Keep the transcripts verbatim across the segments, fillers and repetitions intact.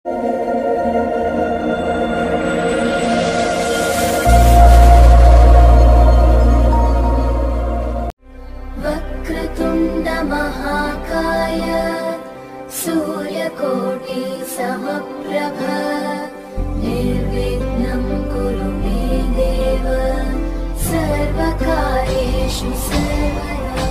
वक्रतुण्ड महाकाय सूर्यकोटि समप्रभ निर्विघ्नं कुरु मे देव सर्वकार्येषु सर्वदा।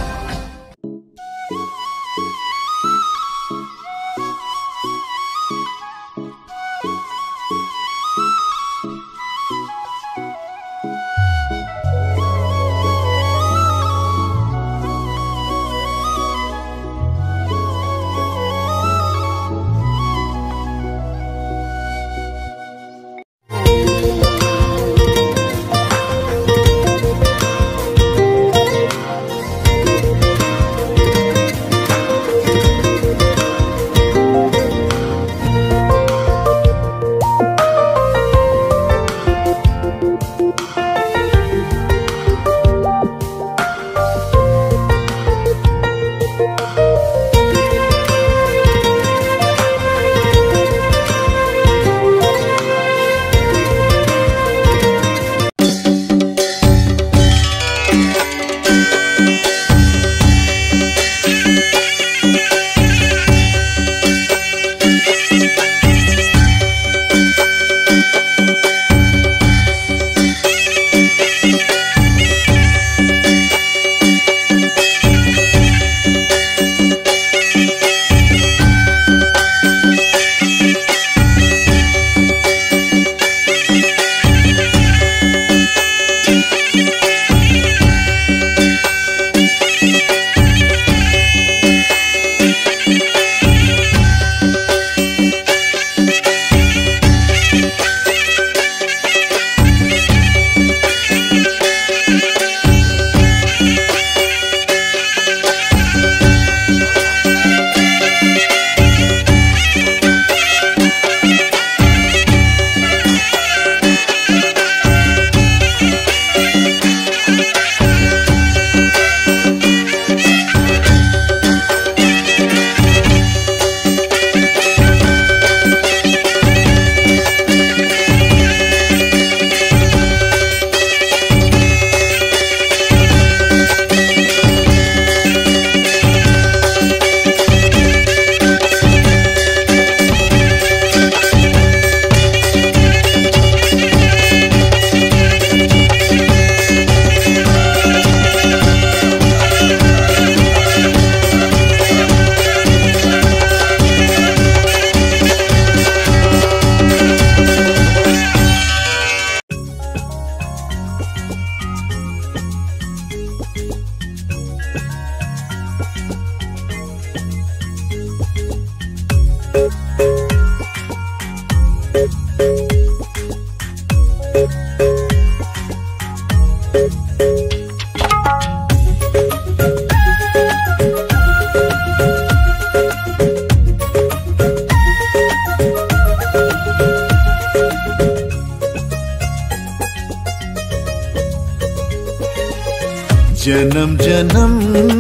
जन्म जन्म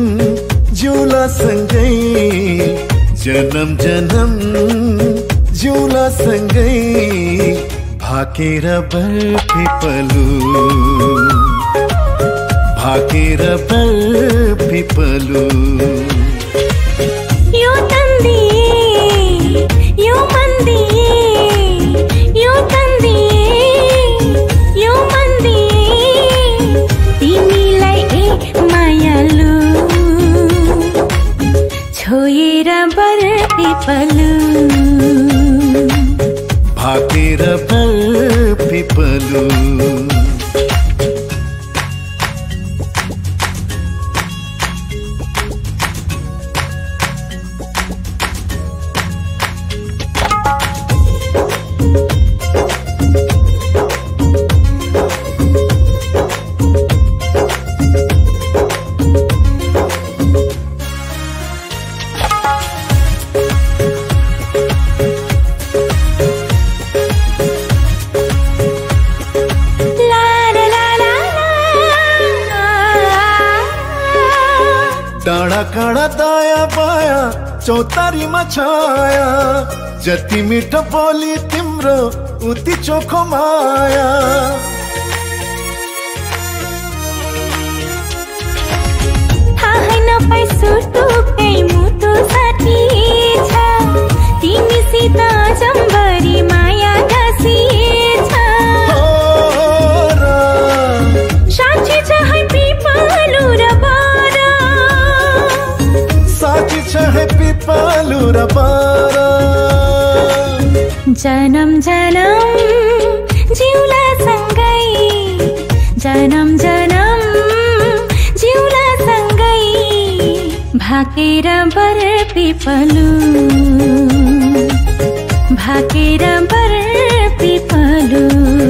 झूला संगै, जन्म जन्म झूला संगै, भाकेर बर्फी पलू, भाकेर बर्फी पलू। यो तन्दी यो मन्दी यो तन्दी यो मन्दी तिमीलाई ए मायालु छोएर बर्फी पलू, भाकेर बर्फी पलू। डाँडा काँडा दायाँ बायाँ चौतारीमा छाया, जति मिठो बोली तिम्रो उति चोखो माया थाहै नपाई सुटुकै मुटु साथी छ तिमीसित जम्बरी माया गाँसिएछ साँच्ची छ है पिपलु र बारा साँच्ची छ है पिपलु र बारा जनम जनम जिउला सँगै जनम जनम जिउला सँगै भाकेर बर पिपलु भाकेर बर पिपलु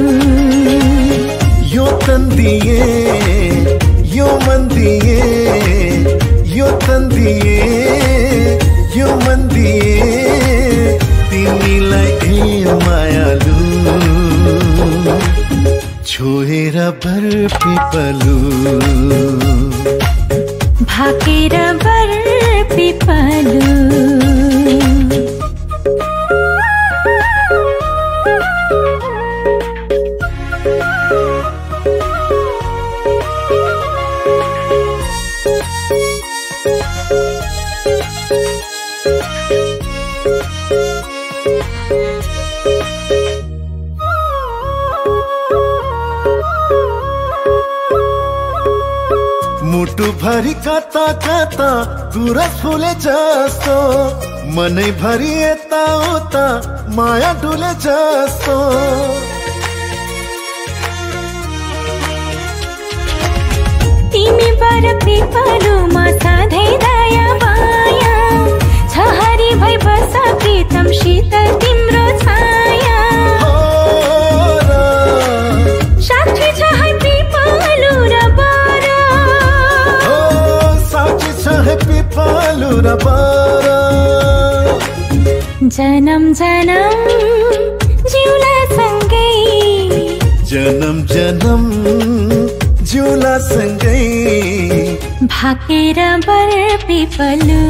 यो तन दिए यो मन दिए यो तन दिए यो मन दिए तिमीलाई ए मायालु छोएर बर पिपलु भाकेर बर पिपलु मुटु भरी कता कता गुरस फुले जस्तो मनै भरी यता उता माया डुले जस्तो तिमी बर पिपलुमा सधैँ दया माया छ हरि भई बस प्रीतम शीतल तिम्रो छाया साक्षी छ है पिपलु र बारा साक्षी छ है पिपलु र बारा जनम जनम जिउला सँगै जनम जनम जिउला सँगै भाकेर बर पिपलु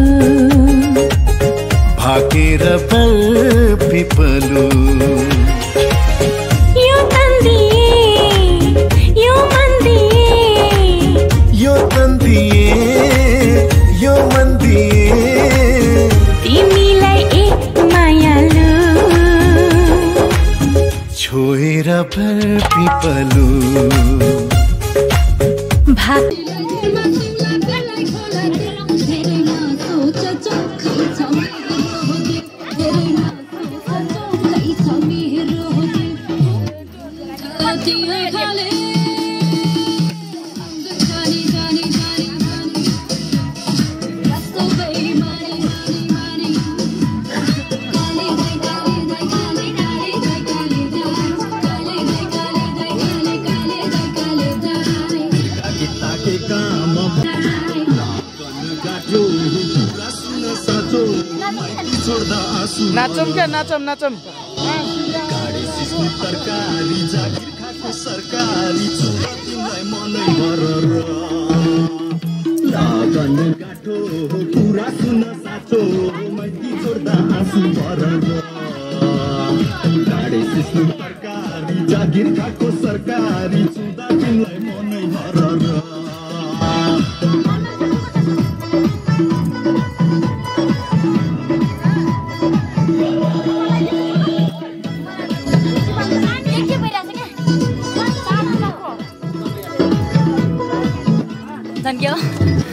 भाकेर बर पिपलु यो तन दिए यो मन दिए यो तन दिए यो मन दिए तिमीलाई एक मायालु छोएर बर पिपलु भाक नाचम क्या नाचम नाचम गाडी सिस्नु तरकारी जागिर खाको सरकारी छोरा तिमीलाई मनै भरर लगन गाठो कुरा सुन साचो मैती छोड्दा आँसु भरर गाडी सिस्नु तरकारी जागिर खाको सरकारी छुँदा तिमीलाई मनै भरर Thank you.